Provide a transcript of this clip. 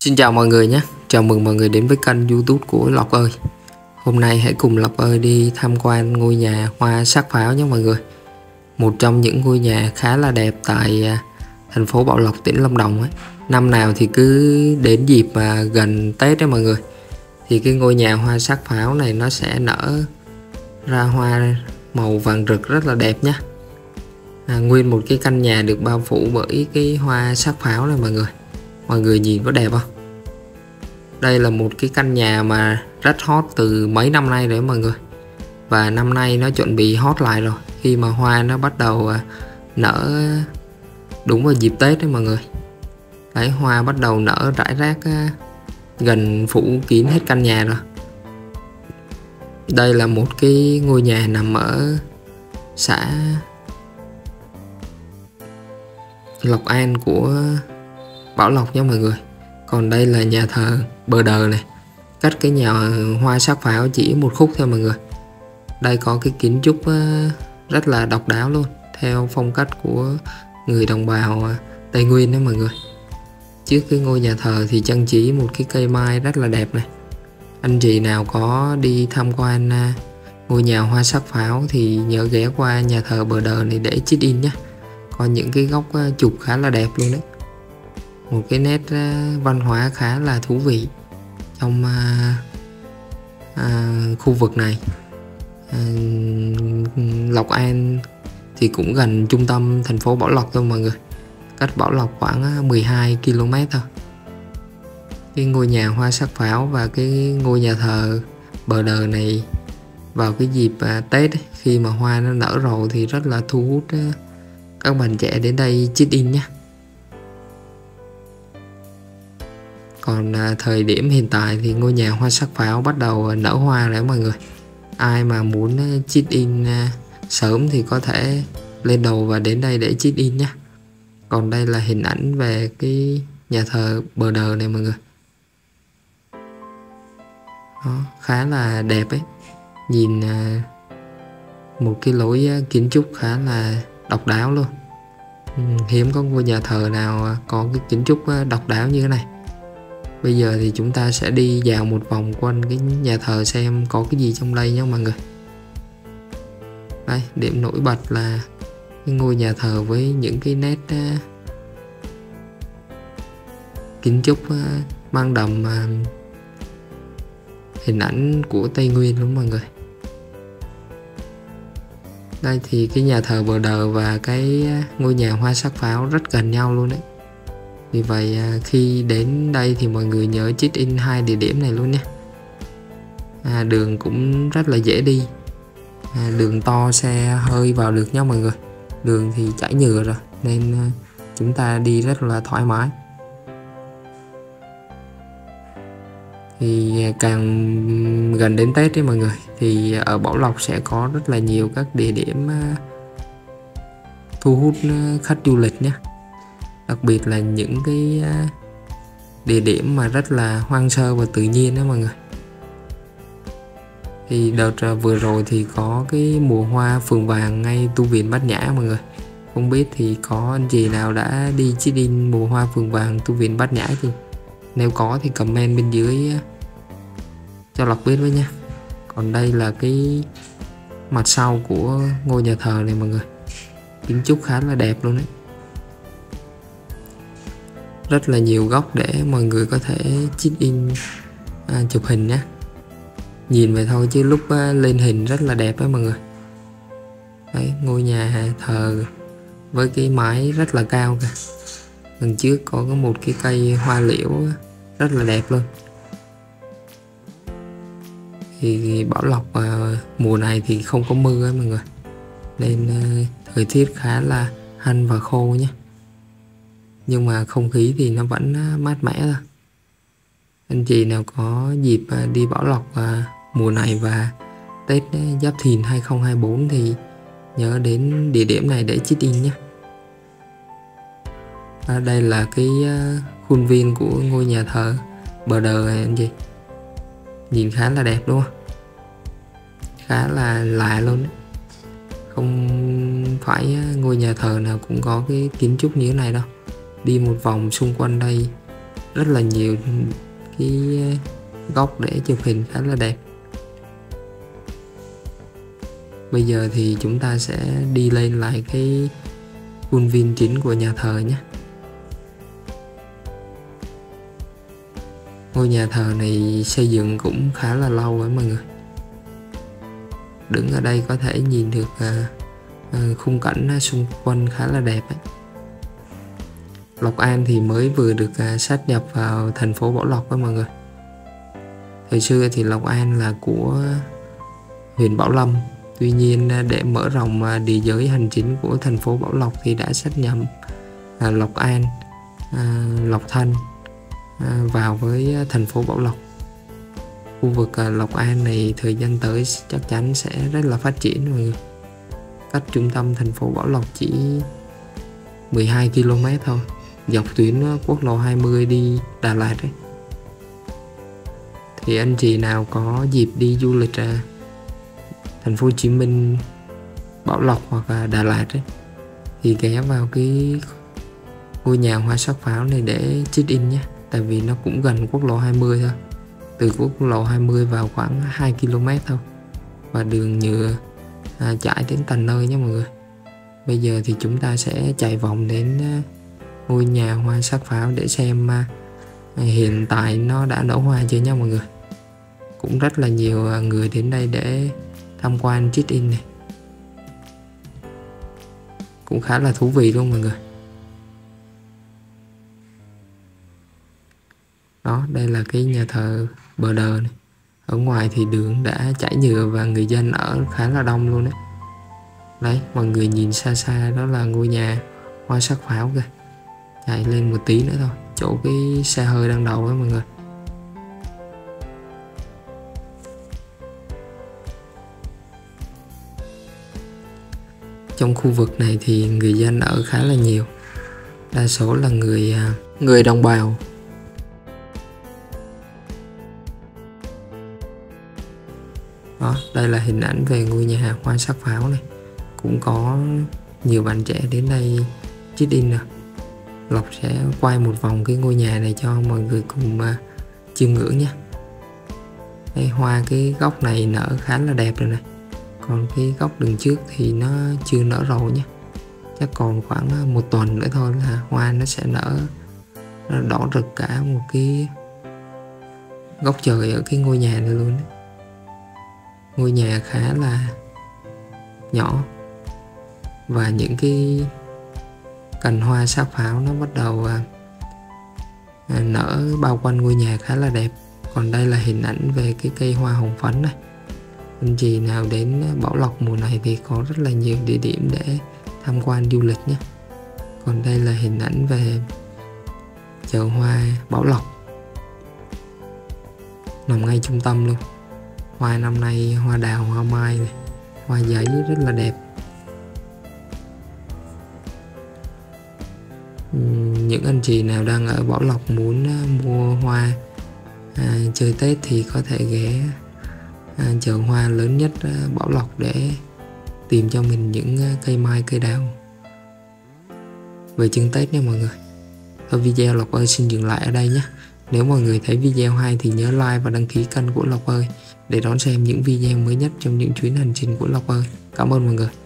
Xin chào mọi người nhé, chào mừng mọi người đến với kênh YouTube của Lộc ơi. Hôm nay hãy cùng Lộc ơi đi tham quan ngôi nhà hoa sắc pháo nhé mọi người. Một trong những ngôi nhà khá là đẹp tại thành phố Bảo Lộc, tỉnh Lâm Đồng ấy. Năm nào thì cứ đến dịp gần Tết đấy mọi người, thì cái ngôi nhà hoa sắc pháo này nó sẽ nở ra hoa màu vàng rực rất là đẹp nhé. Nguyên một cái căn nhà được bao phủ bởi cái hoa sắc pháo này mọi người. Mọi người nhìn có đẹp không? Đây là một cái căn nhà mà rất hot từ mấy năm nay rồi mọi người. Và năm nay nó chuẩn bị hot lại rồi, khi mà hoa nó bắt đầu nở đúng vào dịp Tết đấy mọi người. Đấy, hoa bắt đầu nở rải rác gần phủ kín hết căn nhà rồi. Đây là một cái ngôi nhà nằm ở xã Lộc An của Bảo Lộc nha mọi người. Còn đây là nhà thờ bờ đờ này, cách cái nhà hoa sắc pháo chỉ một khúc thôi mọi người. Đây có cái kiến trúc rất là độc đáo luôn, theo phong cách của người đồng bào Tây Nguyên đó mọi người. Trước cái ngôi nhà thờ thì trang trí một cái cây mai rất là đẹp này. Anh chị nào có đi tham quan ngôi nhà hoa sắc pháo thì nhớ ghé qua nhà thờ bờ đờ này để check in nhé. Có những cái góc chụp khá là đẹp luôn đấy. Một cái nét văn hóa khá là thú vị trong khu vực này. Lộc An thì cũng gần trung tâm thành phố Bảo Lộc thôi mọi người, cách Bảo Lộc khoảng 12 km thôi. Cái ngôi nhà hoa sắc pháo và cái ngôi nhà thờ bờ đờ này vào cái dịp Tết ấy, khi mà hoa nó nở rồi thì rất là thu hút các bạn trẻ đến đây check in nhé. Còn thời điểm hiện tại thì ngôi nhà hoa sắc pháo bắt đầu nở hoa rồi mọi người. Ai mà muốn check in sớm thì có thể lên đầu và đến đây để check in nhé. Còn đây là hình ảnh về cái nhà thờ bờ đờ này mọi người. Đó, khá là đẹp ấy. Nhìn một cái lối kiến trúc khá là độc đáo luôn. Hiếm có ngôi nhà thờ nào có cái kiến trúc độc đáo như thế này. Bây giờ thì chúng ta sẽ đi dạo một vòng quanh cái nhà thờ xem có cái gì trong đây nhé mọi người. Đây, điểm nổi bật là cái ngôi nhà thờ với những cái nét kiến trúc mang đậm hình ảnh của Tây Nguyên luôn mọi người. Đây thì cái nhà thờ bờ đờ và cái ngôi nhà hoa sắc pháo rất gần nhau luôn đấy. Vì vậy khi đến đây thì mọi người nhớ check in hai địa điểm này luôn nhé. Đường cũng rất là dễ đi, đường to xe hơi vào được nha mọi người. Đường thì chảy nhựa rồi nên chúng ta đi rất là thoải mái. Thì càng gần đến Tết đấy mọi người, thì ở Bảo Lộc sẽ có rất là nhiều các địa điểm thu hút khách du lịch nhé. Đặc biệt là những cái địa điểm mà rất là hoang sơ và tự nhiên đó mọi người. Thì đợt vừa rồi thì có cái mùa hoa phượng vàng ngay tu viện Bát Nhã mọi người. Không biết thì có anh chị nào đã đi check in mùa hoa phượng vàng tu viện Bát Nhã thì nếu có thì comment bên dưới cho Lộc biết với nha. Còn đây là cái mặt sau của ngôi nhà thờ này mọi người. Kiến trúc khá là đẹp luôn đấy. Rất là nhiều góc để mọi người có thể check in chụp hình nhé. Nhìn vậy thôi chứ lúc lên hình rất là đẹp đấy mọi người. Đấy, ngôi nhà thờ với cái mái rất là cao kìa. Đằng trước có một cái cây hoa liễu rất là đẹp luôn. Thì Bảo Lộc mùa này thì không có mưa ấy mọi người, nên thời tiết khá là hanh và khô nhé. Nhưng mà không khí thì nó vẫn mát mẻ thôi. Anh chị nào có dịp đi Bảo Lộc mùa này và Tết Giáp Thìn 2024 thì nhớ đến địa điểm này để check in nhé. Đây là cái khuôn viên của ngôi nhà thờ bờ đờ này anh chị. Nhìn khá là đẹp đúng không? Khá là lạ luôn đấy. Không phải ngôi nhà thờ nào cũng có cái kiến trúc như thế này đâu. Đi một vòng xung quanh đây rất là nhiều cái góc để chụp hình khá là đẹp. Bây giờ thì chúng ta sẽ đi lên lại cái khuôn viên chính của nhà thờ nhé. Ngôi nhà thờ này xây dựng cũng khá là lâu rồi mọi người. Đứng ở đây có thể nhìn được khung cảnh xung quanh khá là đẹp ấy. Lộc An thì mới vừa được sát nhập vào thành phố Bảo Lộc đó mọi người. Thời xưa thì Lộc An là của huyện Bảo Lâm. Tuy nhiên để mở rộng địa giới hành chính của thành phố Bảo Lộc thì đã sát nhập Lộc An, Lộc Thanh vào với thành phố Bảo Lộc. Khu vực Lộc An này thời gian tới chắc chắn sẽ rất là phát triển mọi người. Cách trung tâm thành phố Bảo Lộc chỉ 12 km thôi, dọc tuyến quốc lộ 20 đi Đà Lạt ấy. Thì anh chị nào có dịp đi du lịch thành phố Hồ Chí Minh, Bảo Lộc hoặc là Đà Lạt ấy, thì ghé vào cái ngôi nhà hoa sắc pháo này để check in nhé. Tại vì nó cũng gần quốc lộ 20 thôi. Từ quốc lộ 20 vào khoảng 2 km thôi. Và đường nhựa chạy đến tận nơi nhé mọi người. Bây giờ thì chúng ta sẽ chạy vòng đến ngôi nhà hoa sắc pháo để xem hiện tại nó đã nở hoa chưa nha mọi người. Cũng rất là nhiều người đến đây để tham quan check in này. Cũng khá là thú vị luôn mọi người. Đó, đây là cái nhà thờ bờ đờ này. Ở ngoài thì đường đã trải nhựa và người dân ở khá là đông luôn đấy. Đấy, mọi người nhìn xa xa đó là ngôi nhà hoa sắc pháo kìa. Chạy lên một tí nữa thôi, chỗ cái xe hơi đang đậu đó mọi người. Trong khu vực này thì người dân ở khá là nhiều. Đa số là người đồng bào. Đó, đây là hình ảnh về ngôi nhà hoa sắc pháo này. Cũng có nhiều bạn trẻ đến đây check in nè. Lộc sẽ quay một vòng cái ngôi nhà này cho mọi người cùng chiêm ngưỡng nhé. Đây, hoa cái góc này nở khá là đẹp rồi này. Còn cái góc đường trước thì nó chưa nở rồi nhé. Chắc còn khoảng một tuần nữa thôi là hoa nó sẽ nở đỏ rực cả một cái góc trời ở cái ngôi nhà này luôn đấy. Ngôi nhà khá là nhỏ và những cái cành hoa sắc pháo nó bắt đầu nở bao quanh ngôi nhà khá là đẹp. Còn đây là hình ảnh về cái cây hoa hồng phấn này. Anh chị nào đến Bảo Lộc mùa này thì có rất là nhiều địa điểm để tham quan du lịch nhé. Còn đây là hình ảnh về chợ hoa Bảo Lộc, nằm ngay trung tâm luôn. Hoa năm nay hoa đào, hoa mai này, hoa giấy rất là đẹp. Những anh chị nào đang ở Bảo Lộc muốn mua hoa chơi Tết thì có thể ghé chợ hoa lớn nhất Bảo Lộc để tìm cho mình những cây mai, cây đào về chân Tết nha mọi người. Thôi video Lộc ơi xin dừng lại ở đây nhé. Nếu mọi người thấy video hay thì nhớ like và đăng ký kênh của Lộc ơi để đón xem những video mới nhất trong những chuyến hành trình của Lộc ơi. Cảm ơn mọi người.